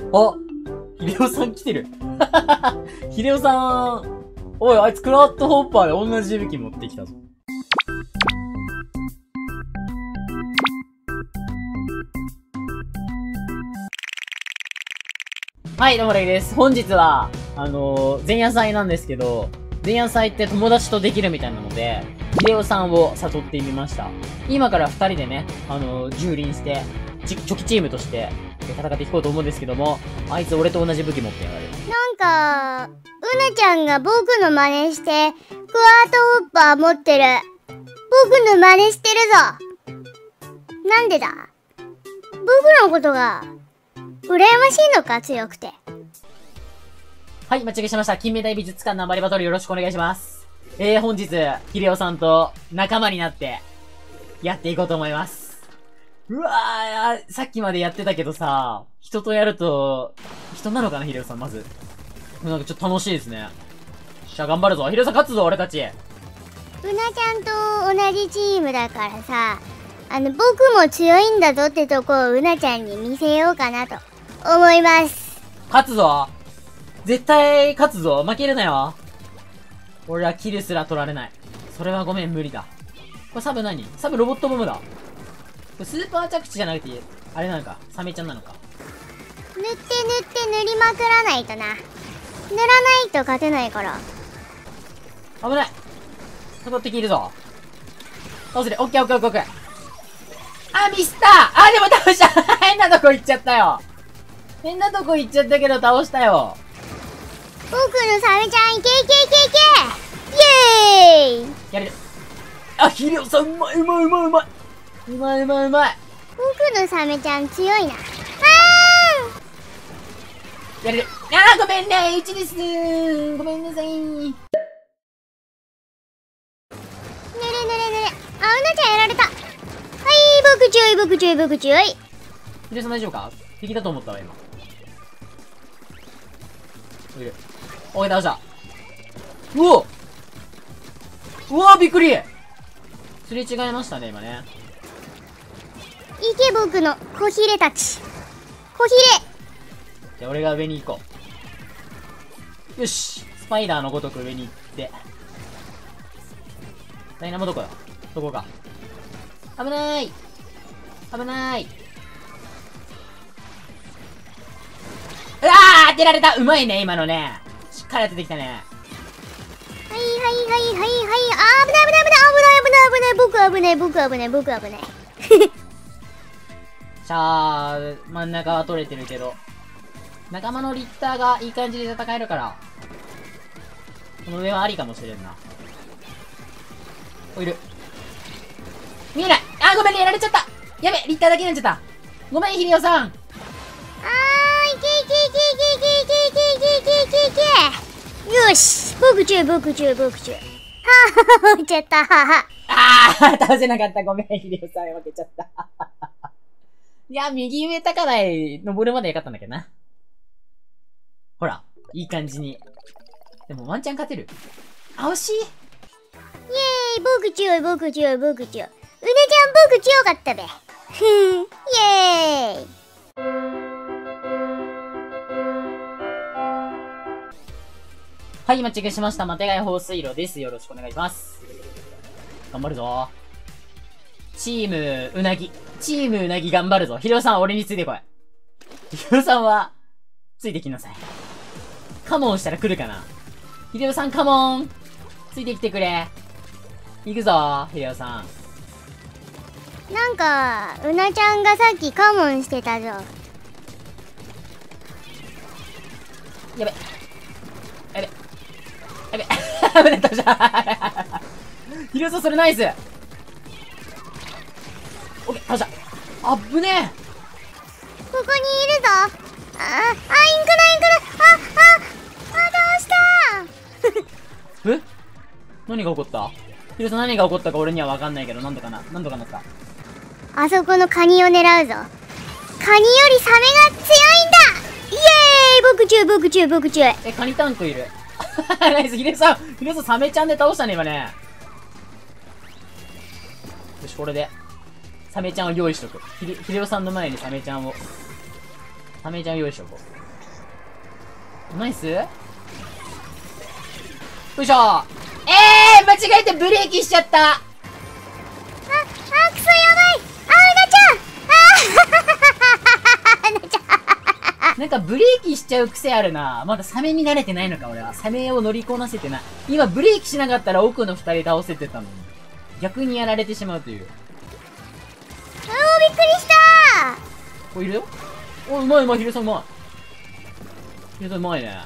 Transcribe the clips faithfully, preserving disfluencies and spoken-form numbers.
あ、ヒデオさん来てる。ヒデオさん、おい、あいつクラウドホッパーで同じ武器持ってきたぞ。はい、どうもレイです。本日は、あのー、前夜祭なんですけど、前夜祭って友達とできるみたいなので、ヒデオさんを誘ってみました。今から二人でね、あのー、蹂躙して、チョキチームとして戦っていこうと思うんですけども、あいつ俺と同じ武器持ってやがる。 なんか、うなちゃんが僕の真似して、クワートホッパー持ってる。僕の真似してるぞ。なんでだ？僕のことが、羨ましいのか、強くて。 はい、間違えしました。金目鯛美術館ナンバリバトルよろしくお願いします。えー、本日、ヒデオさんと仲間になって、やっていこうと思います。うわー、さっきまでやってたけどさ、人とやると、人なのかな、ヒデオさん、まず。なんかちょっと楽しいですね。よっしゃ、頑張るぞ。ヒデオさん勝つぞ、俺たち。 うなちゃんと同じチームだからさ、あの、僕も強いんだぞってとこをうなちゃんに見せようかなと思います。 勝つぞ。絶対勝つぞ。負けるなよ。俺はキルすら取られない。それはごめん、無理だ。これサブ何？サブロボットボムだ。これスーパー着地じゃなくて、あれなのか。サメちゃんなのか。 塗って塗って塗りまくらないとな。塗らないと勝てないから。 危ない。残ってきるぞ。倒せる。オッケーオッケーオッケーオッケー。あ、ミスったあ、でも倒した変なとこ行っちゃったよ。変なとこ行っちゃったけど倒したよ。 僕のサメちゃんいけいけいけいけイエーイやれる。あ、ヒデオさんうまいうまいうまいうまい。うまいうまいうまい。 僕のサメちゃん強いな。あーやれる。あーごめんねうちですーごめんなさい。ぬれぬれぬれ。 あ、うなちゃんやられた。はい、僕強い僕強い僕強い。 ヒデさん大丈夫か？敵だと思ったわ今。いる。おい倒した。うおうわびっくり。すれ違いましたね今ね。 いけ僕の小ヒレたち。小ヒじゃあ俺が上に行こう。よしスパイダーのごとく上に行って。ダイナモどこだ？どこか。危なーい危なーい。うわー当てられた。うまいね今のね。しっかり当ててきたね。 はいはいはいはいはい。あー危ない危ない危ない危ない危ない危ない。僕危ない僕危ない僕危ない。 しゃー、真ん中は取れてるけど。仲間のリッターがいい感じで戦えるから。この上はありかもしれんな。お、いる。見えない。あーごめんねやられちゃった。やべリッターだけになっちゃった。ごめんヒデオさん。 あーいけいけいけいけいけいけいけいけいけいけいけ。よし僕強い僕強い僕強い。はぁ落ちちゃったはは。 あー倒せなかった。ごめんヒデオさん負けちゃった。いや、右上高台登るまでよかったんだけどな。ほら、いい感じに。でもワンチャン勝てる。あ、惜しい。 イエーイ僕強い僕強い僕強い。うねちゃん僕強かったべ。ふんイエーイ。 はい、間違えしました。マテガイ放水路です。よろしくお願いします。頑張るぞ。チームうなぎ。チームうなぎ頑張るぞ。ヒデオさん、俺についてこい。ヒデオさんは、ついてきなさい。カモンしたら来るかな。ヒデオさん、カモンついてきてくれ。行くぞ、ヒデオさん。 なんか、うなちゃんがさっきカモンしてたぞ。 やべ。やべ。やべ。危ない、倒した。ヒデオさん、それナイス。オッケー、倒した。あっぶねえ。 ここにいるぞ。あ、あ、インクだインクだ。あ、あ、あ、倒した。 え何が起こった？ヒデオさん何が起こったか俺には分かんないけど、なんとかな、なんとかなった。 あそこのカニを狙うぞ。カニよりサメが強いんだ。イエーイ僕強い僕強い僕強い。 え、カニタンクいる。ナイス、ヒデさん、ヒデさんサメちゃんで倒したね、今ね。よし、これで、サメちゃんを用意しとく。ヒデ、ヒデオさんの前にサメちゃんをサメちゃん用意しとこう。ナイス。よいしょ。えー、間違えてブレーキしちゃった。 あ、あ、くそやばい。あ、うなちゃん。あーうなちゃん。 なんかブレーキしちゃう癖あるな。まだサメに慣れてないのか、俺は。サメを乗りこなせてない。今ブレーキしなかったら奥の二人倒せてたのに。逆にやられてしまうという。 おー、びっくりしたお、いるよ。お、うまいうまい、ヒデさんうまい。ヒデさんうまいね。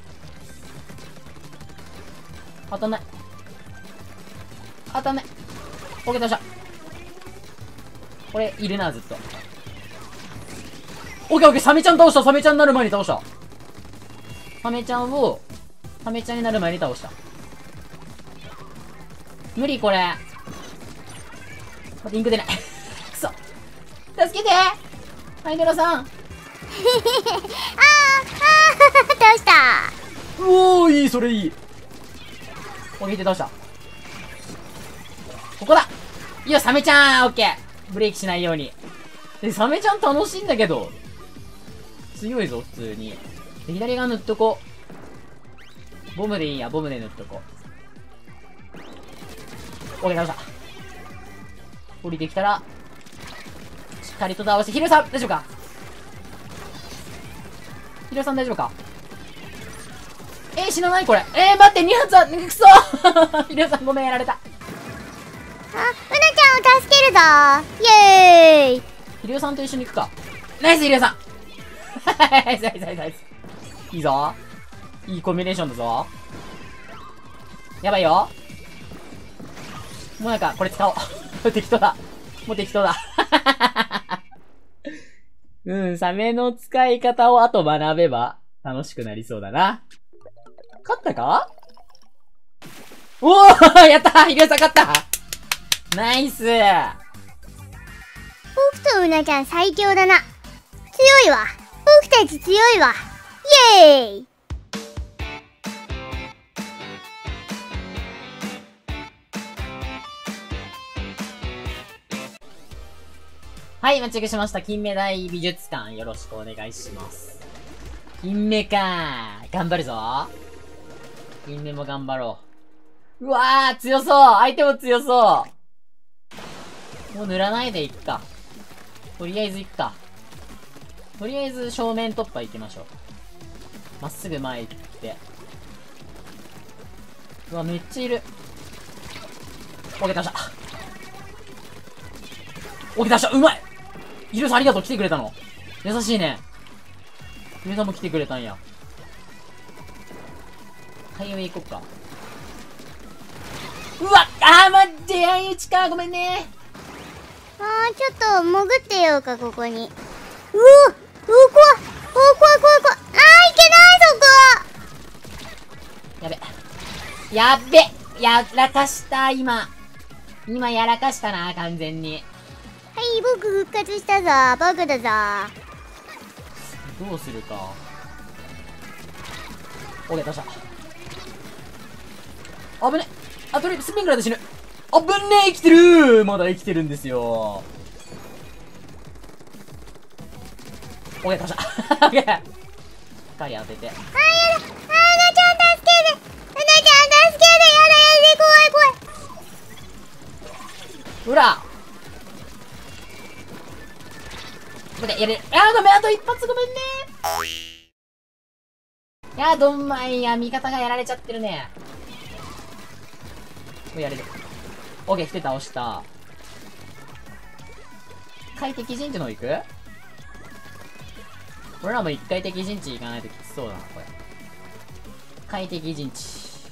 当たんない。当たんない。オッケー倒した。これ、いるな、ずっと。オッケーオッケー、サメちゃん倒した。サメちゃんになる前に倒した。サメちゃんを、サメちゃんになる前に倒した。無理、これ。待って、インク出ない。くそ。助けてハイドラさん。あー、あー、倒した。 うおー、いい、それいい。オッケー、倒した。ここだ。いや、サメちゃん、オッケー。ブレーキしないように。で、サメちゃん楽しいんだけど。強いぞ、普通に。で、左側塗っとこう。ボムでいいや、ボムで塗っとこう。オッケー、倒した。降りてきたら、しっかりと倒して、ヒルさん、大丈夫かヒルさん大丈夫かえー、死なないこれ。えー、待って、に発は、くそヒルさんごめん、やられた。 あ、うなちゃんを助けるぞイエーイ。 ヒルさんと一緒に行くか。ナイス、ヒルさんナイス、ナイス、ナイス。いいぞ。いいコンビネーションだぞ。やばいよ。もうなんか、これ使おう。適当だ。もう適当だ。うん、サメの使い方をあと学べば楽しくなりそうだな。勝ったかおーやったーヒデさん勝ったナイス。 僕とうなちゃん最強だな。強いわ。僕たち強いわ。イエーイ。 はい、待ち受けしました。金目大美術館よろしくお願いします。金目かー。頑張るぞ。金目も頑張ろう。うわー、強そう相手も強そうもう塗らないでいくか。とりあえずいくか。とりあえず正面突破行きましょう。まっすぐ前行って。うわ、めっちゃいる。オッケー倒した。オッケー倒した。うまいヒルさんありがとう。来てくれたの。優しいね。ヒルさんも来てくれたんや。ハイウェイ行こっか。うわあー待って、相打ちか。ごめんね。 あー、ちょっと潜ってようか、ここに。うおうお、怖い。お、怖い怖い怖い。あー、いけない、そこ。 やべ。やっべ。やらかした、今。今やらかしたな、完全に。 はい、僕復活したぞ。僕だぞ。 どうするか。オッケー、倒した。危ね。あ、とりあえずスピンクラーで死ぬ。あぶんねえ、生きてる。まだ生きてるんですよ。オッケー、倒した。オッケー。しっかり当てて。 あー、やだ。あー、うなちゃん助けて。うなちゃん助けて。やだ、やだ、怖い怖い。 ほら待って、やれる。あー、ごめん、あと一発ごめんね。いやー、どんまいや、味方がやられちゃってるね。これやれる。オッケー、来て倒した。快適陣地の方行く？俺らも一回敵陣地行かないときつそうだな、これ。快適陣地。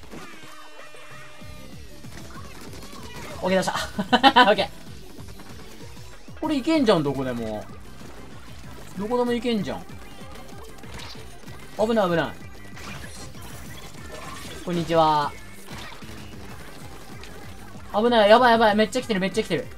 オッケー、出した。オッケー。これいけんじゃん、どこでも。どこでもいけんじゃん。危ない危ない。こんにちは。危ない、やばいやばい、めっちゃ来てる、めっちゃ来てる。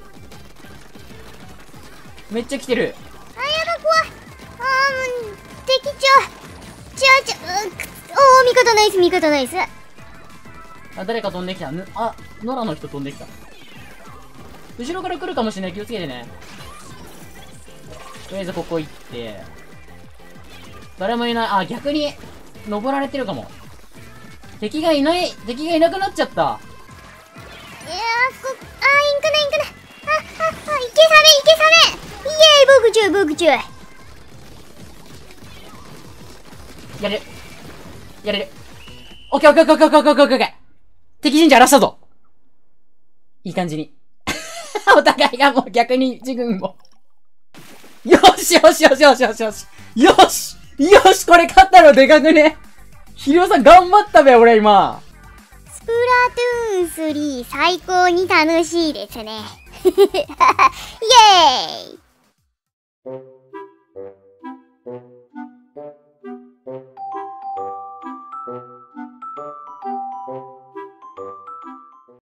めっちゃ来てる。 あ、やだ、怖い。あー、もう、敵ちょ、ちょ、ちょ、うん、く、おー、味方ナイス、味方ナイス。 あ、誰か飛んできた。ぬ、あ、野良の人飛んできた。後ろから来るかもしれない。気をつけてね。とりあえずここ行って。 誰もいない。あ、逆に、登られてるかも。敵がいない、敵がいなくなっちゃった。 いやー、こ、あー、インクな、インクな。あ、あ、あ、いけさめ、いけさめ。イエーイ、僕中、僕中。 やれる。やれる。オッケーオッケーオッケーオッケーオッケーオッケーオッケー。敵神社荒らしたぞ。いい感じに。お互いがもう逆に自軍を。よしよしよしよしよしよし。よしよしこれ勝ったのでかくね。ひりおさん頑張ったべ、俺今。 スプラトゥーンスリー最高に楽しいですね。イエーイ。